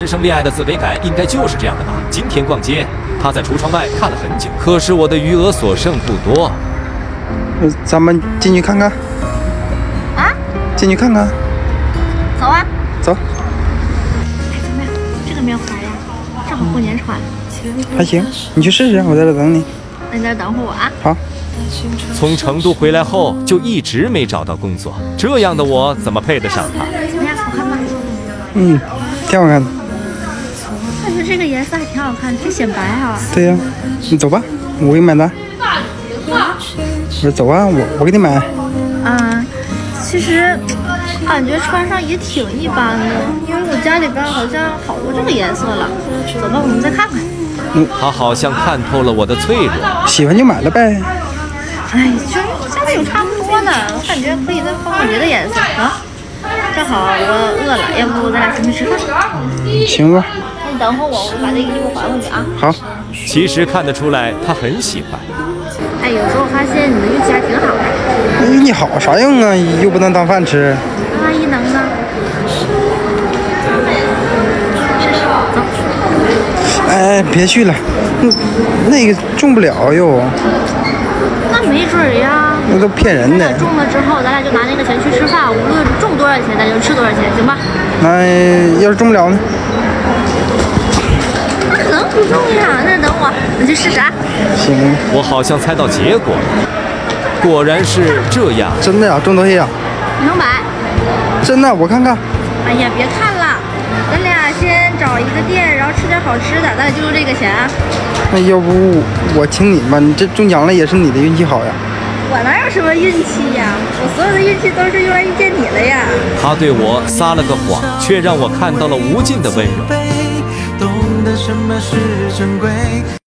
师生恋爱的自卑感应该就是这样的吧？今天逛街，他在橱窗外看了很久，可是我的余额所剩不多。 咱们进去看看。 啊？ 进去看看。 走啊！ 走。 哎，怎么样？这个棉花呀，正好过年穿。 还行，你去试试，我在这等你。 那你在这等会儿我啊。 好。 从成都回来后就一直没找到工作，这样的我怎么配得上他？ 怎么样，好看吗？ 嗯，挺好看的。 我觉得这个颜色还挺好看，挺显白啊。 对呀，你走吧，我给你买单。我说走啊，我给你买。 啊，其实感觉穿上也挺一般的，因为我家里边好像好多这个颜色了。走吧，我们再看看。 他好像看透了我的脆弱， 喜欢就买了呗。 哎，其实价位有差不多呢，我感觉可以再换换别的颜色啊。正好我饿了，要不咱俩先去吃饭？ 行吧。 那你等会儿我把这个衣服还回去啊。 好。 其实看得出来他很喜欢。 哎，有时候发现你的运气还挺好的。 运气好啥用啊？又不能当饭吃。 万一能呢？走。 哎，别去了，那个中不了哟。 那没准儿呀。 那都骗人的。 中了之后，咱俩就拿那个钱去吃饭，无论中多少钱，咱就吃多少钱，行吧？ 那要是中不了呢？ 那可能不中呀，那等我，你去试试啊。 行。 我好像猜到结果了，果然是这样。 真的呀，中头呀！ 你能买？ 真的，我看看。 哎呀，别看了，咱俩先找一个店，然后吃点好吃的，咱俩就用这个钱啊。 那要不我请你吧？你这中奖了也是你的运气好呀。 我哪有什么运气呀？我所有的运气都是用来遇见你的呀。 他对我撒了个谎，却让我看到了无尽的温柔。